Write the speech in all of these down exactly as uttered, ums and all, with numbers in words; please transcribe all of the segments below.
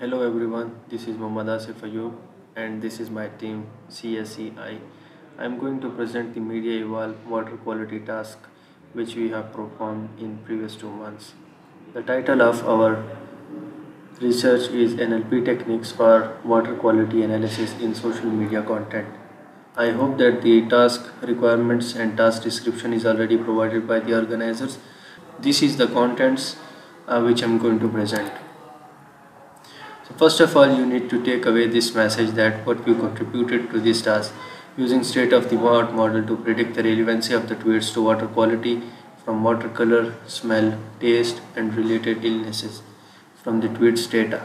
Hello everyone, this is Mohammad Asif Ayub and this is my team C S E I. I am going to present the Media Evolve water quality task which we have performed in previous two months. The title of our research is N L P techniques for water quality analysis in social media content. I hope that the task requirements and task description is already provided by the organizers. This is the contents uh, which I am going to present. So first of all, you need to take away this message that what you contributed to this task using state-of-the-art model to predict the relevancy of the tweets to water quality from water color, smell, taste and related illnesses from the tweets data.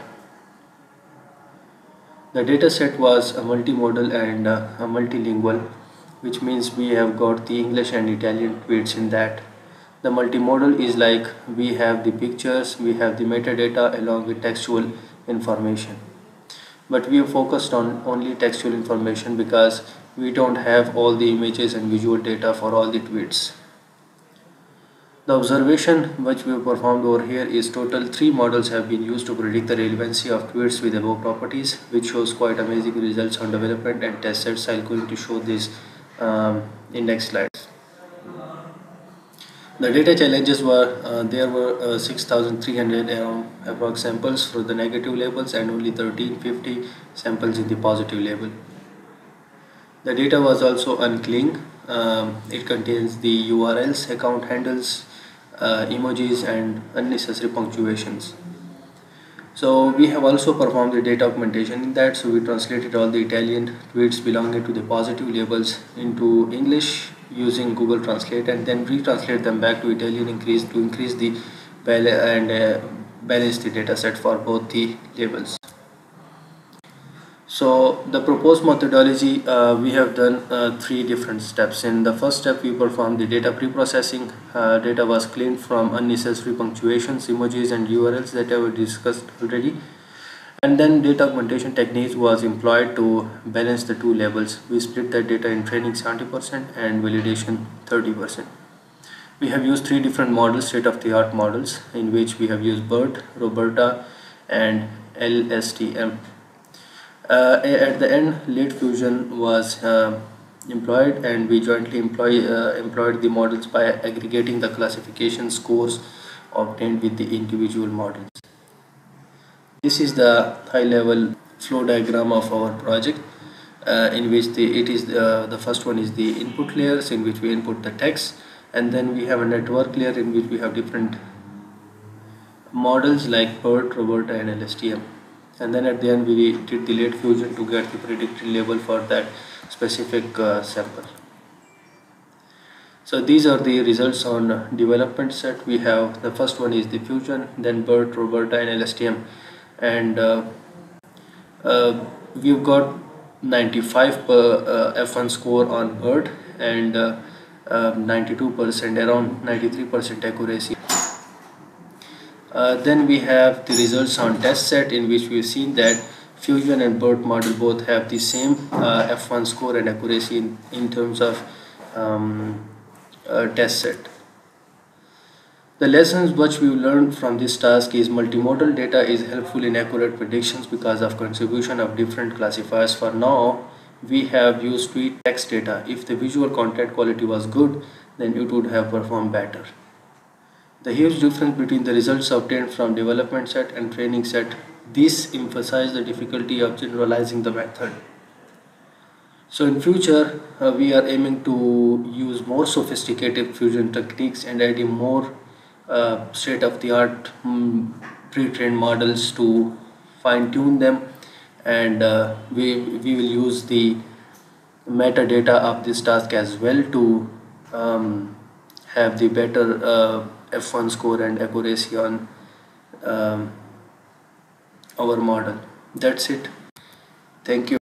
The data set was a multimodal and uh, a multilingual, which means we have got the English and Italian tweets in that. The multimodal is like we have the pictures, we have the metadata along with textual information. But we have focused on only textual information because we don't have all the images and visual data for all the tweets. The observation which we have performed over here is total three models have been used to predict the relevancy of tweets with above properties, which shows quite amazing results on development and test sets. I'm going to show this um, in next slides. The data challenges were uh, there were uh, six thousand three hundred um, approx samples for the negative labels and only one thousand three hundred fifty samples in the positive label. The data was also unclean. Um, it contains the U R Ls, account handles, uh, emojis and unnecessary punctuations. So we have also performed the data augmentation in that. So we translated all the Italian tweets belonging to the positive labels into English using Google Translate and then retranslate them back to Italian increase to increase the balance and uh, balance the data set for both the labels. So the proposed methodology, uh, we have done uh, three different steps. In the first step, we performed the data pre-processing. Uh, data was cleaned from unnecessary punctuations, emojis and U R Ls that I have discussed already. And then data augmentation techniques was employed to balance the two labels. We split that data in training seventy percent and validation thirty percent. We have used three different models, state-of-the-art models, in which we have used BERT, Roberta and L S T M. Uh, at the end, late fusion was uh, employed and we jointly employ, uh, employed the models by aggregating the classification scores obtained with the individual models. This is the high level flow diagram of our project, uh, in which the it is the, the first one is the input layers, in which we input the text, and then we have a network layer in which we have different models like BERT, Roberta and L S T M. And then at the end we did the late fusion to get the predicted label for that specific uh, sample. So these are the results on development set. We have the first one is the fusion, then BERT, Roberta and L S T M, and uh, uh, we've got ninety-five per uh, F one score on BERT and uh, um, ninety-two percent, around ninety-three percent accuracy. Uh, then we have the results on test set, in which we've seen that fusion and BERT model both have the same uh, F one score and accuracy in, in terms of um, uh, test set. The lessons which we learned from this task is multimodal data is helpful in accurate predictions because of contribution of different classifiers. For now, we have used tweet text data. If the visual content quality was good, then it would have performed better. The huge difference between the results obtained from development set and training set, this emphasizes the difficulty of generalizing the method. So in future, uh, we are aiming to use more sophisticated fusion techniques and adding more uh, state-of-the-art um, pre-trained models to fine-tune them, and uh, we, we will use the metadata of this task as well to um, have the better uh, F one score and accuracy on um, our model. That's it. Thank you.